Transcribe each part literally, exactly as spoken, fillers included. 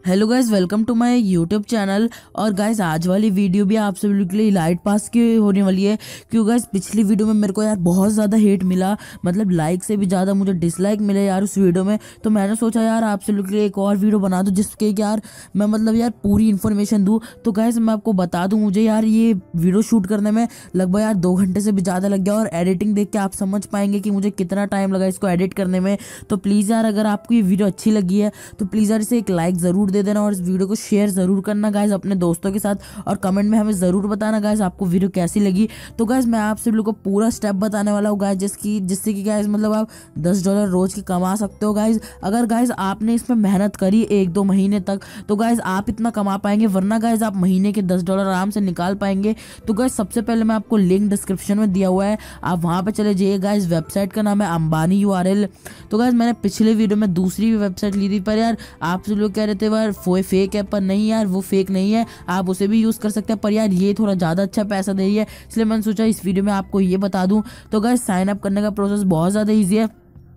Hello guys, welcome to my YouTube channel. और guys आज वाली वीडियो भी आप सभी लोगों के लिए लाइट पास की होने वाली है, क्योंकि गाइस पिछली वीडियो में मेरे को यार बहुत ज़्यादा हेट मिला, मतलब लाइक से भी ज़्यादा मुझे डिसलाइक मिले यार उस वीडियो में। तो मैंने सोचा यार आप सभी लोगों के लिए एक और वीडियो बना दूँ जिसके यार मैं मतलब यार पूरी इन्फॉर्मेशन दूँ। तो गाइस मैं आपको बता दूँ, मुझे यार ये वीडियो शूट करने में लगभग यार दो घंटे से भी ज़्यादा लग गया, और एडिटिंग देख के आप समझ पाएंगे कि मुझे कितना टाइम लगा इसको एडिट करने में। तो प्लीज़ यार अगर आपको ये वीडियो अच्छी लगी है तो प्लीज़ यार इसे एक लाइक ज़रूर दे देना और इस वीडियो को शेयर ज़रूर करना गाइस अपने दोस्तों के साथ, और कमेंट में हमें ज़रूर बताना गाइस आपको वीडियो कैसी लगी। तो गाइस मैं आप सभी लोगों को पूरा स्टेप बताने वाला हूँ गाइस, जिसकी जिससे कि गाइस मतलब आप दस डॉलर रोज़ की कमा सकते हो गाइस। अगर गाइस आपने इसमें मेहनत करी एक दो महीने तक तो गाइस आप इतना कमा पाएंगे, वरना गाइस आप महीने के दस डॉलर आराम से निकाल पाएंगे। तो गाइस सबसे पहले मैं आपको लिंक डिस्क्रिप्शन में दिया हुआ है, आप वहाँ पर चले जाइए गाइस। वेबसाइट का नाम है अंबानी यू आर एल। तो गाइस मैंने पिछले वीडियो में दूसरी भी वेबसाइट ली थी, पर यार आप सब लोग कह रहे थे यार वो फेक है, पर नहीं यार वो फेक नहीं है, आप उसे भी यूज़ कर सकते हैं, पर यार ये थोड़ा ज़्यादा अच्छा पैसा दे रही है, इसलिए मैंने सोचा इस वीडियो में आपको ये बता दूं। तो गाइस साइन अप करने का प्रोसेस बहुत ज़्यादा ईजी है,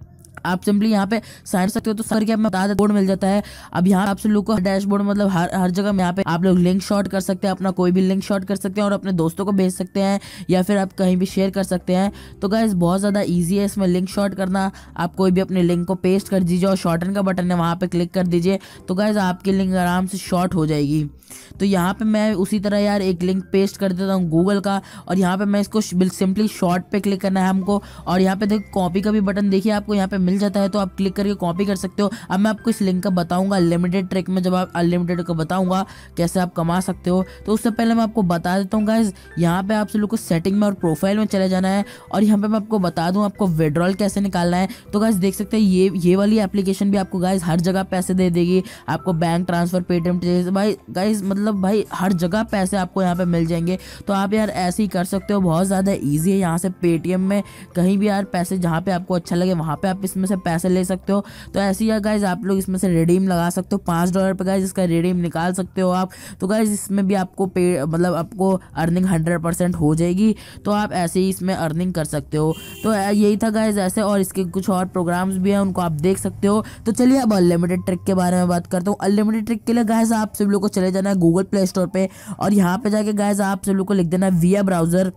आप सिंपली यहाँ पे साइन सकते हो। तो सर क्या मैं बता बोर्ड मिल जाता है। अब यहाँ आप सब लोग को डैशबोर्ड मतलब हर हर जगह यहाँ पे आप लोग लिंक शॉट कर सकते हैं, अपना कोई भी लिंक शॉट कर सकते हैं और अपने दोस्तों को भेज सकते हैं, या फिर आप कहीं भी शेयर कर सकते हैं। तो गाइस बहुत ज़्यादा इजी है इसमें लिंक शॉट करना। आप कोई भी अपने लिंक को पेस्ट कर दीजिए और शॉर्टन का बटन है वहाँ पे क्लिक कर दीजिए, तो गाइस आपकी लिंक आराम से शॉर्ट हो जाएगी। तो यहाँ पे मैं उसी तरह यार एक लिंक पेस्ट कर देता हूँ गूगल का, और यहाँ पे मैं इसको सिंपली शॉर्ट पे क्लिक करना है हमको, और यहाँ पे देखो कॉपी का भी बटन देखिए आपको यहाँ पे मिल जाता है, तो आप क्लिक करके कॉपी कर सकते हो। अब मैं आपको इस लिंक का बताऊंगा अनलिमिटेड ट्रिक में, जब आप अनलिमिटेड को बताऊंगा कैसे आप कमा सकते हो। तो उससे पहले मैं आपको बता देता हूँ गाइस, यहाँ पे आप सब लोग को सेटिंग में और प्रोफाइल में चले जाना है, और यहाँ पे मैं आपको बता दूँ आपको विड्रॉल कैसे निकालना है। तो गाइस देख सकते हैं ये ये वाली एप्लीकेशन भी आपको गाइस हर जगह पैसे दे देगी, आपको बैंक ट्रांसफर पेटीएम भाई गाइस मतलब भाई हर जगह पैसे आपको यहाँ पे मिल जाएंगे। तो आप यार ऐसे ही कर सकते हो, बहुत ज़्यादा ईजी है। यहाँ से पेटीएम में कहीं भी यार पैसे जहाँ पे आपको अच्छा लगे वहाँ पे आप इसमें से पैसे ले सकते हो। तो ऐसे ही यार गाइस आप लोग इसमें से रिडीम लगा सकते हो, पाँच डॉलर पे गाइस इसका रिडीम निकाल सकते हो आप। तो गाइस इसमें भी आपको पे मतलब आपको अर्निंग हंड्रेड परसेंट हो जाएगी, तो आप ऐसे ही इसमें अर्निंग कर सकते हो। तो यही था गाइस ऐसे, और इसके कुछ और प्रोग्राम्स भी हैं उनको आप देख सकते हो। तो चलिए अब अनलिमिटेड ट्रिक के बारे में बात करता हूँ। अनलिमिटेड ट्रिक के लिए गाइस आप सब लोग को चले जाना है गूगल प्ले स्टोर पे, और यहाँ पे जाके गाइस आप सब लोग को लिख देना है विया ब्राउजर।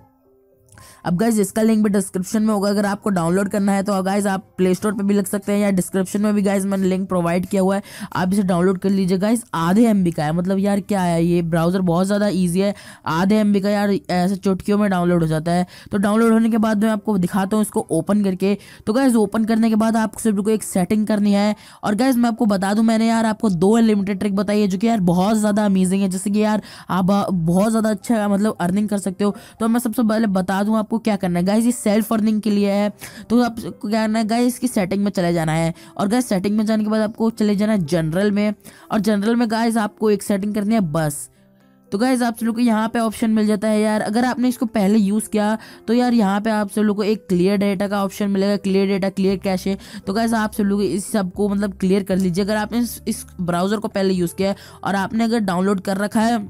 अब गाइज इसका लिंक भी डिस्क्रिप्शन में होगा, अगर आपको डाउनलोड करना है तो गाइज आप प्ले स्टोर पे भी लिख सकते हैं, या डिस्क्रिप्शन में भी गाइज मैंने लिंक प्रोवाइड किया हुआ है, आप इसे डाउनलोड कर लीजिए। गाइज आधे एमबी का है, मतलब यार क्या है, ये ब्राउजर बहुत ज़्यादा इजी है, आधे एमबी का यार ऐसे चुटकियों में डाउनलोड हो जाता है। तो डाउनलोड होने के बाद मैं आपको दिखाता हूँ इसको ओपन करके। तो गाइज ओपन करने के बाद आपको सिर्फ को एक सेटिंग करनी है, और गाइज मैं आपको बता दूँ मैंने यार आपको दो अनलिमिटेड ट्रिक बताई है जो कि यार बहुत ज़्यादा अमेजिंग है, जैसे कि यार आप बहुत ज़्यादा अच्छा मतलब अर्निंग कर सकते हो। तो मैं सबसे पहले बता दूँ आपको क्या करना है गाइज, सेल्फ अर्निंग के लिए है। तो आपको क्या करना है गाइस, इसकी सेटिंग में चले जाना है, और गाइस सेटिंग में जाने के बाद आपको चले जाना है जनरल में, और जनरल में गाइस आपको एक सेटिंग करनी है बस। तो गाइस आप सब लोग को यहाँ पे ऑप्शन मिल जाता है यार, अगर आपने इसको पहले यूज़ किया तो यार यहाँ पे आप सब लोग को एक क्लियर डेटा का ऑप्शन मिलेगा, क्लियर डेटा क्लियर कैशे। तो गाइस आप सब लोग इस सबको मतलब क्लियर कर लीजिए, अगर आपने इस, इस ब्राउज़र को पहले यूज़ किया है और आपने अगर डाउनलोड कर रखा है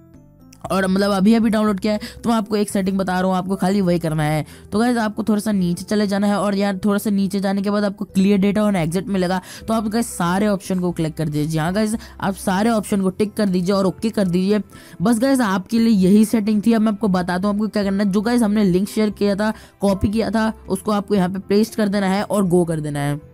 और मतलब अभी अभी डाउनलोड किया है, तो मैं आपको एक सेटिंग बता रहा हूँ, आपको खाली वही करना है। तो गाइस आपको थोड़ा सा नीचे चले जाना है, और यार थोड़ा सा नीचे जाने के बाद आपको क्लियर डेटा और एग्जिट मिलेगा, तो आप गाइस सारे ऑप्शन को क्लिक कर दीजिए। हाँ गाइस आप सारे ऑप्शन को टिक कर दीजिए और ओके कर दीजिए। बस गाइस आपके लिए यही सेटिंग थी। अब मैं आपको बताता हूँ आपको क्या करना है। जो गाइस हमने लिंक शेयर किया था, कॉपी किया था, उसको आपको यहाँ पे पेस्ट कर देना है और गो कर देना है।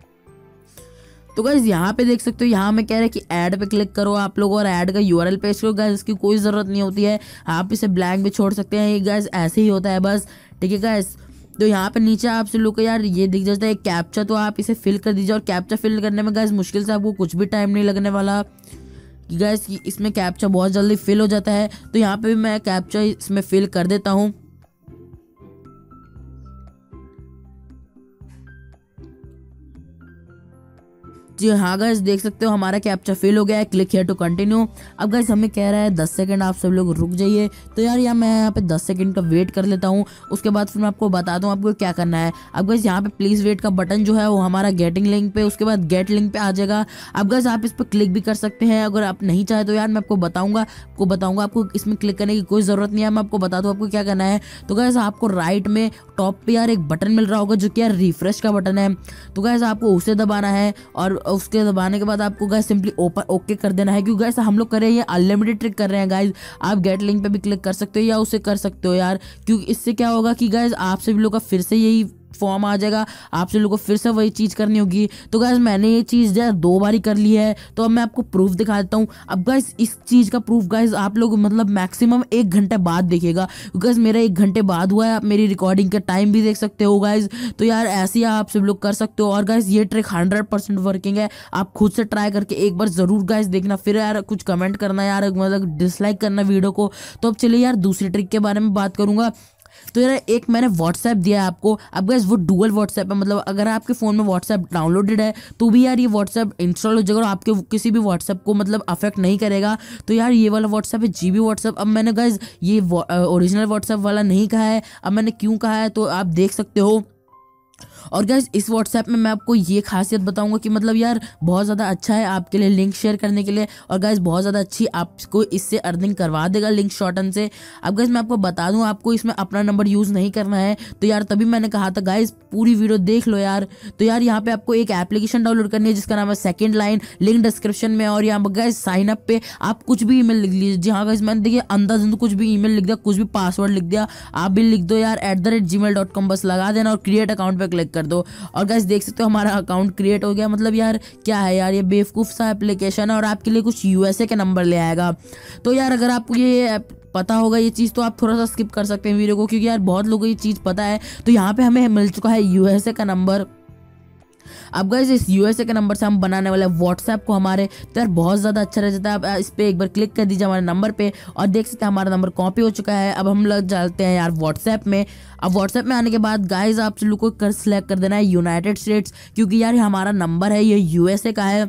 तो गाइज यहाँ पे देख सकते हो, यहाँ में कह रहे हैं कि ऐड पे क्लिक करो आप लोग और ऐड का यूआरएल पेस्ट करो। गाइज इसकी कोई ज़रूरत नहीं होती है, आप इसे ब्लैंक भी छोड़ सकते हैं, ये गाइज ऐसे ही होता है बस, ठीक है गाइज। तो यहाँ पे नीचे आप से लोग को यार ये दिख जाता है कैप्चा, तो आप इसे फिल कर दीजिए, और कैप्चा फिल करने में गाइज मुश्किल से आपको कुछ भी टाइम नहीं लगने वाला कि गाइज इसमें कैप्चा बहुत जल्दी फिल हो जाता है। तो यहाँ पे भी मैं कैप्चा इसमें फिल कर देता हूँ। जी हाँ गाइस देख सकते हो हमारा कैप्चा फिल हो गया है, क्लिक हियर टू कंटिन्यू। अब गाइस हमें कह रहा है दस सेकंड आप सब लोग रुक जाइए। तो यार यहाँ मैं यहाँ पे दस सेकंड का वेट कर लेता हूँ, उसके बाद फिर मैं आपको बता दूँ आपको क्या करना है। अब गाइस यहाँ पे प्लीज़ वेट का बटन जो है वो हमारा गेटिंग लिंक पे, उसके बाद गेट लिंक पे आ जाएगा। अब गाइस आप इस पर क्लिक भी कर सकते हैं, अगर आप नहीं चाहे तो यार मैं आपको बताऊँगा आपको बताऊँगा आपको इसमें क्लिक करने की कोई ज़रूरत नहीं है। मैं आपको बता दूँ आपको क्या करना है। तो गाइस आपको राइट में टॉप पे यार एक बटन मिल रहा होगा जो कि यार रिफ्रेश का बटन है। तो गाइस आपको उसे दबाना है, और उसके दबाने के बाद आपको गाइस सिंपली ओपन ओके कर देना है, क्योंकि गाइस हम लोग कर रहे हैं ये अनलिमिटेड ट्रिक कर रहे हैं गाइस। आप गेट लिंक पे भी क्लिक कर सकते हो या उसे कर सकते हो यार, क्योंकि इससे क्या होगा कि गाइस आप सभी लोग का फिर से यही फॉर्म आ जाएगा, आप सभी लोगों को फिर से वही चीज़ करनी होगी। तो गाइस मैंने ये चीज़ यार दो बार ही कर ली है, तो अब मैं आपको प्रूफ दिखा देता हूँ। अब गाइस इस चीज़ का प्रूफ गाइस आप लोग मतलब मैक्सिमम एक घंटे बाद देखिएगा, गाइस मेरा एक घंटे बाद हुआ है। आप मेरी रिकॉर्डिंग का टाइम भी देख सकते हो गाइस। तो यार ऐसे ही आप सब लोग कर सकते हो। और गाइस ये ट्रिक हंड्रेड परसेंट वर्किंग है, आप खुद से ट्राई करके एक बार ज़रूर गाइस देखना, फिर यार कुछ कमेंट करना यार, मतलब डिसलाइक करना वीडियो को। तो अब चलिए यार दूसरी ट्रिक के बारे में बात करूँगा। तो यार एक मैंने व्हाट्सएप दिया है आपको। अब गाइस वो डुअल व्हाट्सएप है, मतलब अगर आपके फ़ोन में व्हाट्सएप डाउनलोडेड है तो भी यार ये व्हाट्सएप इंस्टॉल हो जाएगा और आपके किसी भी व्हाट्सएप को मतलब अफेक्ट नहीं करेगा। तो यार ये वाला व्हाट्सएप है जीबी व्हाट्सएप। अब मैंने गाइस ये ओरिजिनल व्हाट्सएप वाला नहीं कहा है, अब मैंने क्यों कहा है तो आप देख सकते हो। और गाइस इस व्हाट्सएप में मैं आपको ये खासियत बताऊंगा कि मतलब यार बहुत ज़्यादा अच्छा है आपके लिए लिंक शेयर करने के लिए, और गाइस बहुत ज़्यादा अच्छी आपको इससे अर्निंग करवा देगा लिंक शॉर्टन से। अब गाइस मैं आपको बता दूं, आपको इसमें अपना नंबर यूज़ नहीं करना है, तो यार तभी मैंने कहा था गाइस पूरी वीडियो देख लो यार। तो यार यहाँ पे आपको एक एप्लीकेशन डाउनलोड करनी है जिसका नाम है सेकेंड लाइन, लिंक डिस्क्रिप्शन में। और यहाँ पर गाइस साइन अप पे आप कुछ भी ईमेल लिख लीजिए। जी हाँ गाइस मैंने देखिए अंदाज़ कुछ भी ईमेल लिख दिया, कुछ भी पासवर्ड लिख दिया, आप भी लिख दो यार at the rate gmail dot com बस लगा देना और क्रिएट अकाउंट पर क्लिक कर दो। और गाइस देख सकते हो हमारा अकाउंट क्रिएट हो गया। मतलब यार क्या है यार, ये बेवकूफ़ सा एप्लीकेशन है और आपके लिए कुछ यूएसए के नंबर ले आएगा। तो यार अगर आपको ये पता होगा ये चीज़ तो आप थोड़ा सा स्किप कर सकते हैं वीडियो को, क्योंकि यार बहुत लोगों को ये चीज़ पता है। तो यहाँ पे हमें मिल चुका है यूएसए का नंबर। अब गाइस इस यूएसए के नंबर से हम बनाने वाले व्हाट्सएप को हमारे, तो यार बहुत ज़्यादा अच्छा रह जाता है। आप इस पर एक बार क्लिक कर दीजिए हमारे नंबर पे और देख सकते हैं हमारा नंबर कॉपी हो चुका है। अब हम लोग चलते हैं यार व्हाट्सएप में। अब व्हाट्सएप में आने के बाद गाइस आप लोग को कर सिलेक्ट कर देना है यूनाइटेड स्टेट्स, क्योंकि यार हमारा नंबर है ये यूएसए का है।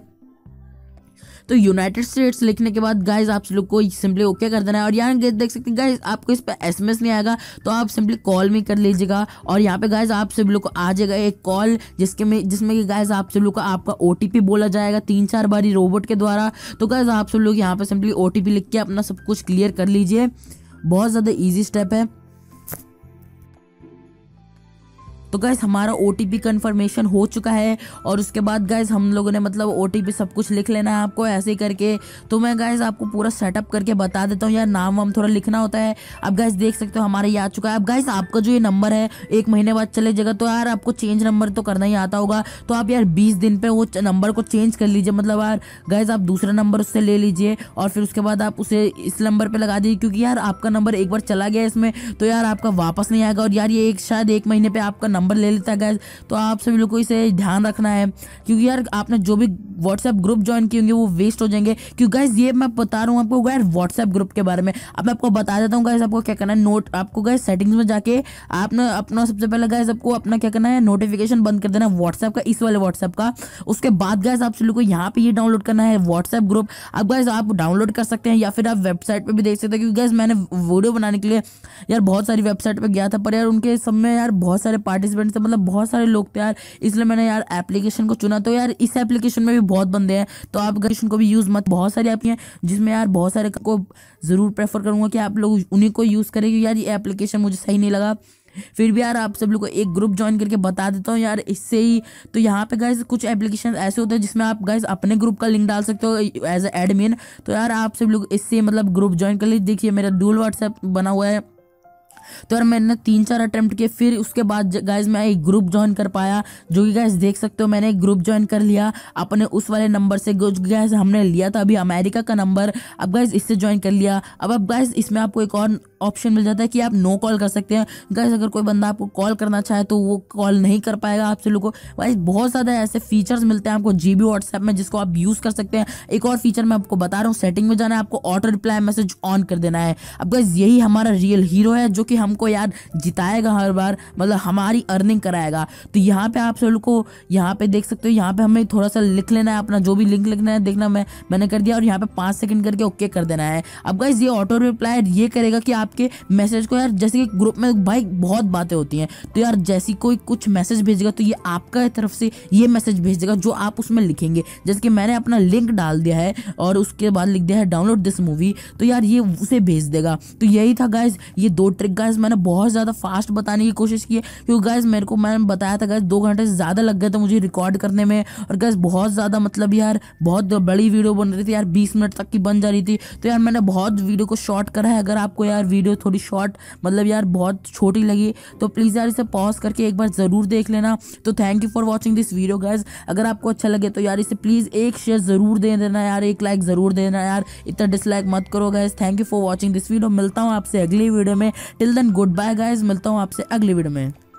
तो यूनाइटेड स्टेट्स लिखने के बाद गाइस आप लोग को सिंपली ओके कर देना है। और यहाँ देख सकते हैं गाइस आपको इस पर एसएमएस नहीं आएगा, तो आप सिंपली कॉल में कर लीजिएगा। और यहाँ पे गाइस आप सब लोग को आ जाएगा एक कॉल जिसके में जिसमें कि गाइस आप सब लोग को आपका ओटीपी बोला जाएगा तीन चार बारी रोबोट के द्वारा। तो गाइस आप सब लोग यहाँ पे सिंपली ओटीपी लिख के अपना सब कुछ क्लियर कर लीजिए। बहुत ज़्यादा ईजी स्टेप है। तो गाइस हमारा ओटीपी कंफर्मेशन हो चुका है और उसके बाद गाइस हम लोगों ने मतलब ओटीपी सब कुछ लिख लेना है आपको ऐसे ही करके। तो मैं गाइस आपको पूरा सेटअप करके बता देता हूँ यार, नाम वाम थोड़ा लिखना होता है। अब गाइस देख सकते हो हमारा ये आ चुका है। अब गाइस आपका जो ये नंबर है एक महीने बाद चले जाएगा, तो यार आपको चेंज नंबर तो करना ही आता होगा। तो आप यार बीस दिन पे वो नंबर को चेंज कर लीजिए। मतलब यार गाइस आप दूसरा नंबर उससे ले लीजिए और फिर उसके बाद आप उसे इस नंबर पर लगा दीजिए, क्योंकि यार आपका नंबर एक बार चला गया इसमें तो यार आपका वापस नहीं आएगा। और यार ये एक शायद एक महीने पर आपका नंबर ले लेता है गाइस। तो आप सभी लोग को इसे ध्यान रखना है, क्योंकि यार आपने जो भी व्हाट्सएप ग्रुप ज्वाइन किए होंगे वो वेस्ट हो जाएंगे। क्योंकि गाइस ये मैं बता रहा हूँ आपको गाइस व्हाट्सएप ग्रुप के बारे में। अब मैं आपको बता देता हूँ गाइस आपको क्या करना है। नोट आपको गाइस सेटिंग्स में जाके आपने अपना सबसे पहले गाइस आपको अपना क्या करना है, नोटिफिकेशन बंद कर देना व्हाट्सएप का, इस वाले व्हाट्सएप का। उसके बाद गाइस आप सभी लोग को यहाँ पे ये डाउनलोड करना है व्हाट्सएप ग्रुप। अब गाइस आप डाउनलोड कर सकते हैं या फिर आप वेबसाइट पे भी देख सकते हैं, क्योंकि गाइस मैंने वीडियो बनाने के लिए यार बहुत सारी वेबसाइट पे गया था, पर यार उनके सब में यार बहुत सारे पार्टिसिपेंट्स थे, मतलब बहुत सारे लोग थे यार, इसलिए मैंने यार एप्लीकेशन को चुना। तो यार इस एप्लीकेशन में भी बहुत बंदे हैं, तो आप एप्लीकेशन को भी यूज़ मत, बहुत सारी ऐप हैं जिसमें यार बहुत सारे को ज़रूर प्रेफर करूँगा कि आप लोग उन्हीं को यूज़ करें, क्योंकि यार ये एप्लीकेशन मुझे सही नहीं लगा। फिर भी यार आप सब लोग को एक ग्रुप ज्वाइन करके बता देता हूँ यार इससे ही। तो यहाँ पे गाइस कुछ एप्लीकेशन ऐसे होते हैं जिसमें आप गाइस अपने ग्रुप का लिंक डाल सकते हो एज ए एडमिन। तो यार आप सब लोग इससे मतलब ग्रुप ज्वाइन कर लीजिए। देखिए मेरा डुअल व्हाट्सएप बना हुआ है, तो यार मैंने तीन चार अटेम्प्ट किए, फिर उसके बाद गाइज मैं एक ग्रुप ज्वाइन कर पाया, जो कि गाइज देख सकते हो मैंने एक ग्रुप ज्वाइन कर लिया अपने उस वाले नंबर से। गाइज हमने लिया था अभी अमेरिका का नंबर, अब गाइज इससे ज्वाइन कर लिया। अब अब गाइज इसमें आपको एक और ऑप्शन मिल जाता है कि आप नो कॉल कर सकते हैं। गाइज अगर कोई बंदा आपको कॉल करना चाहे तो वो कॉल नहीं कर पाएगा आपसे लोगों को। गाइज बहुत ज़्यादा ऐसे फीचर्स मिलते हैं आपको जीबी व्हाट्सएप में जिसको आप यूज़ कर सकते हैं। एक और फीचर मैं आपको बता रहा हूँ, सेटिंग में जाना है, आपको ऑटो रिप्लाई मैसेज ऑन कर देना है। अब गाइज यही हमारा रियल हीरो है जो कि हमको यार जिताएगा हर बार, मतलब हमारी अर्निंग कराएगा। तो यहाँ पे आप सब लोग को यहाँ पे देख सकते हो, यहाँ पे हमें थोड़ा सा लिख लेना है अपना जो भी लिंक लिखना है, देखना मैं मैंने कर दिया और यहाँ पे पाँच सेकंड करके ओके कर देना है। अब गाइज ये ऑटो रिप्लाई ये करेगा कि आप आपके मैसेज को यार, जैसे कि ग्रुप में भाई बहुत बातें होती हैं, तो यार जैसी कोई कुछ मैसेज भेजेगा तो ये आपका तरफ से ये मैसेज भेजेगा जो आप उसमें लिखेंगे। जैसे कि मैंने अपना लिंक डाल दिया है और उसके बाद लिख दिया है डाउनलोड दिस मूवी, तो यार ये उसे भेज देगा। तो यही था गाइज, ये दो ट्रिक गाइज मैंने बहुत ज़्यादा फास्ट बताने की कोशिश की है, क्योंकि गाइज मेरे को मैंने बताया था गाइज दो घंटे से ज़्यादा लग गए थे मुझे रिकॉर्ड करने में। और गाइज बहुत ज़्यादा मतलब यार बहुत बड़ी वीडियो बन रही थी यार, बीस मिनट तक की बन जा रही थी, तो यार मैंने बहुत वीडियो को शॉर्ट करा है। अगर आपको यार वीडियो थोड़ी शॉर्ट मतलब यार बहुत छोटी लगी तो प्लीज़ यार इसे पॉज करके एक बार ज़रूर देख लेना। तो thank you for watching this video guys. अगर आपको अच्छा लगे तो यार इसे प्लीज़ एक शेयर ज़रूर दे देना यार, एक लाइक ज़रूर देना यार, इतना डिसलाइक मत करो guys. Thank you for watching this video. मिलता हूँ आपसे अगली वीडियो में। Till then good bye guys, मिलता हूँ आपसे अगली वीडियो में।